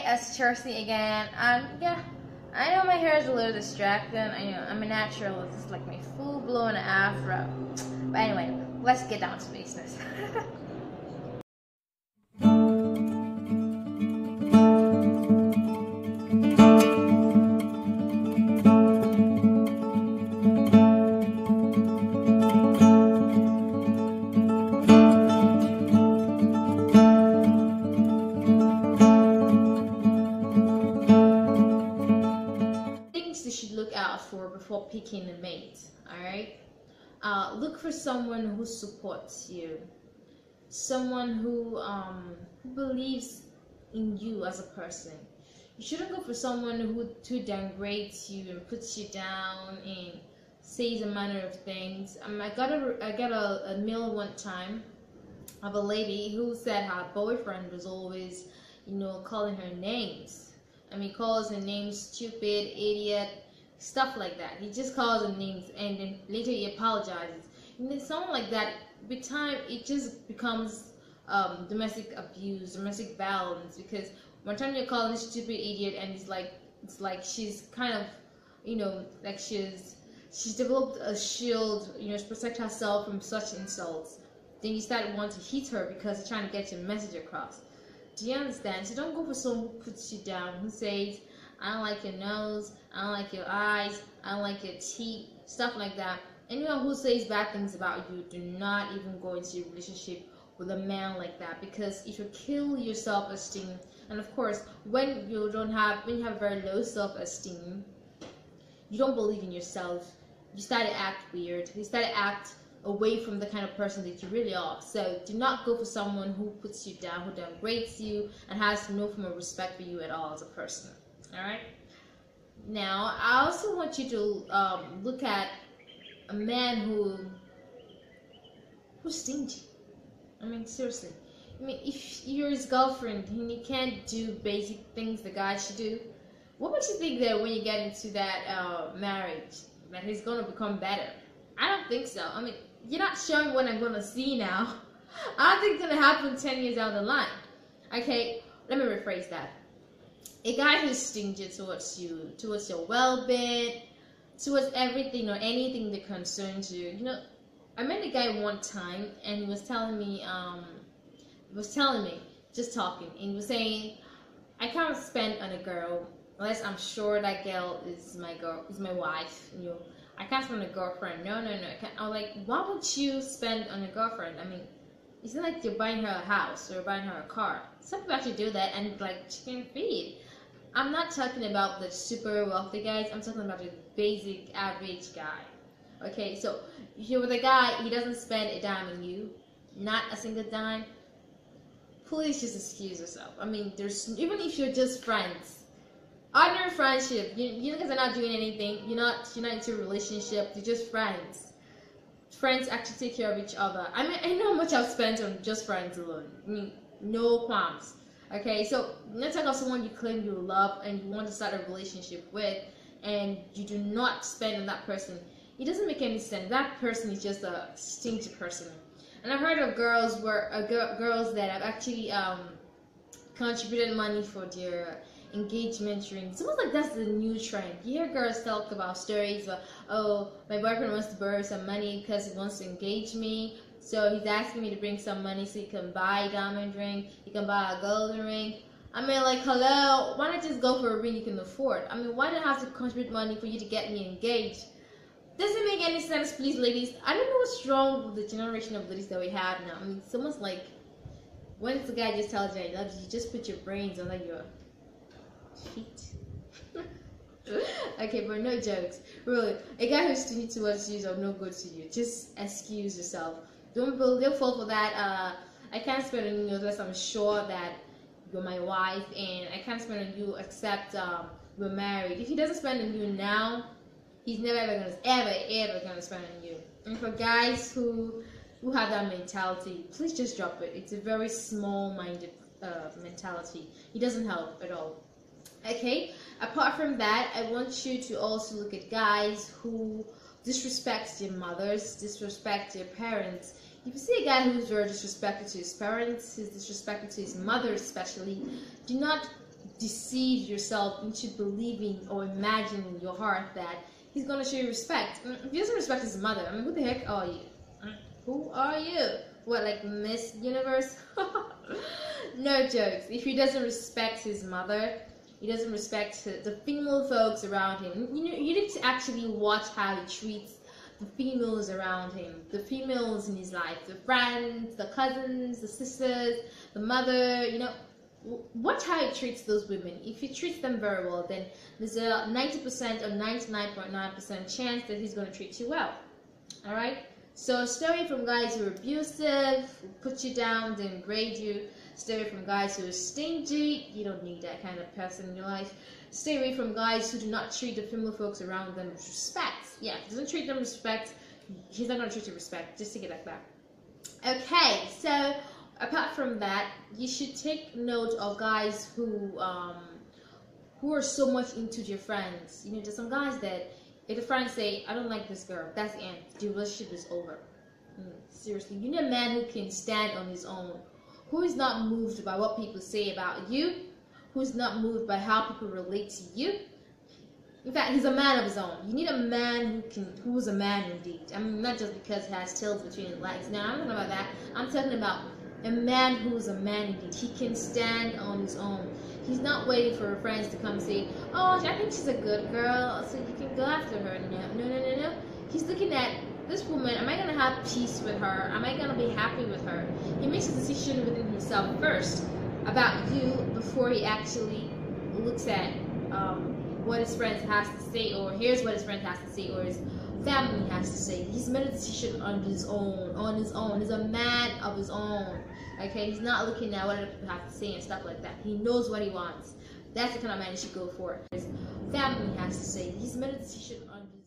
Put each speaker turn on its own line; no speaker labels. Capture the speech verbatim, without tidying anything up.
it's Chelsea again. Um, yeah, I know my hair is a little distracting. I know I'm a natural. It's like my full-blown afro. But anyway, let's get down to business. Things you should look out for before picking a mate. All right. Uh, look for someone who supports you, someone who um, who believes in you as a person. You shouldn't go for someone who, who downgrades you and puts you down and says a manner of things. Um, I got a I got a, a mail one time of a lady who said her boyfriend was always, you know, calling her names. I mean, calls her names stupid, idiot, stuff like that. He just calls them names and then later he apologizes. And then someone like that, with time, it just becomes um, domestic abuse, domestic violence. Because one time you're calling this stupid idiot, and it's like it's like she's kind of, you know, like she's she's developed a shield, you know, to protect herself from such insults. Then you start wanting to hit her because you're trying to get your message across. Do you understand? So don't go for someone who puts you down, who says, I don't like your nose, I don't like your eyes, I don't like your teeth, stuff like that. Anyone who says bad things about you, do not even go into a relationship with a man like that, because it will kill your self-esteem. And of course, when you don't have, when you have very low self-esteem, you don't believe in yourself, you start to act weird, you start to act away from the kind of person that you really are. So do not go for someone who puts you down, who downgrades you, and has no form of respect for you at all as a person. All right. Now, I also want you to um, look at a man who who's stingy. I mean, seriously. I mean, if you're his girlfriend and he can't do basic things the guy should do, what would you think that when you get into that uh, marriage, that he's gonna become better? I don't think so. I mean, you're not showing what I'm gonna see now. I don't think it's gonna happen ten years down the line. Okay, let me rephrase that. A guy who's stingy towards you, towards your well-being, towards everything or anything that concerns you. You know, I met a guy one time, and he was telling me, um, he was telling me, just talking, and he was saying, I can't spend on a girl unless I'm sure that girl is my girl, is my wife. You know, I can't spend on a girlfriend. No, no, no. I, can't. I was like, why would you spend on a girlfriend? I mean, it's not like you're buying her a house or buying her a car. Some people actually do that, and like chicken feed. I'm not talking about the super wealthy guys. I'm talking about the basic, average guy. Okay, so if you're with a guy, he doesn't spend a dime on you, not a single dime. Please just excuse yourself. I mean, there's even if you're just friends, ordinary friendship. You you guys are not doing anything. You're not you're not into a relationship. You're just friends. Friends actually take care of each other. I mean, I know how much I've spent on just friends alone. I mean, no qualms. Okay, so let's talk about someone you claim you love and you want to start a relationship with, and you do not spend on that person. It doesn't make any sense. That person is just a stingy person. And I've heard of girls where uh, girls that have actually um, contributed money for their engagement ring. It's almost like that's the new trend. You hear girls talk about stories of, oh, my boyfriend wants to borrow some money because he wants to engage me. So he's asking me to bring some money so he can buy a diamond ring, he can buy a golden ring. I mean, like, hello, why not just go for a ring you can afford? I mean, why do I have to contribute money for you to get me engaged? Doesn't make any sense, please, ladies. I don't know what's wrong with the generation of ladies that we have now. I mean, it's almost like, once the guy just tells you he loves you, you just put your brains under your feet. Okay, but no jokes. Really, a guy who's stingy towards you is of no good to you. Just excuse yourself. Don't don't fall for that. Uh, I can't spend on you unless I'm sure that you're my wife, and I can't spend on you except um, we're married. If he doesn't spend on you now, he's never ever gonna ever ever gonna spend on you. And for guys who who have that mentality, please just drop it. It's a very small-minded uh, mentality. It doesn't help at all. Okay. Apart from that, I want you to also look at guys who disrespect their mothers, disrespect their parents. If you see a guy who's very disrespectful to his parents, he's disrespectful to his mother especially, do not deceive yourself into believing or imagining in your heart that he's gonna show you respect. If he doesn't respect his mother, I mean, who the heck are you? Who are you? What, like Miss Universe? No jokes. If he doesn't respect his mother, he doesn't respect the female folks around him. You know, you need to actually watch how he treats the females around him, the females in his life, the friends, the cousins, the sisters, the mother. You know, watch how he treats those women. If he treats them very well, then there's a ninety percent or ninety-nine point nine percent chance that he's going to treat you well. All right. So stay away from guys who are abusive, who put you down, then grade you. Stay away from guys who are stingy. You don't need that kind of person in your life. Stay away from guys who do not treat the female folks around them with respect. Yeah, if he doesn't treat them with respect, he's not going to treat you with respect. Just take it like that. Okay, so apart from that, you should take note of guys who um, who are so much into your friends. You know, there's some guys that if the friends say, I don't like this girl, that's the end. The relationship is over. Mm, seriously, you need a man who can stand on his own, who is not moved by what people say about you, who's not moved by how people relate to you. In fact, he's a man of his own. You need a man who can, who is a man indeed. I mean, not just because he has tails between his legs. Now, I'm not talking about that. I'm talking about a man who's a man indeed. He can stand on his own. He's not waiting for her friends to come say, oh, I think she's a good girl, so you can go after her. No, no, no, no, no. He's looking at this woman. Am I going to have peace with her? Am I going to be happy with her? He makes a decision within himself first about you before he actually looks at um, what his friends has to say, or here's what his friends has to say, or his family has to say. He's made a decision on his own, on his own. He's a man of his own. Okay, he's not looking at what other people have to say and stuff like that. He knows what he wants. That's the kind of man you should go for. His family has to say. He's made a decision on his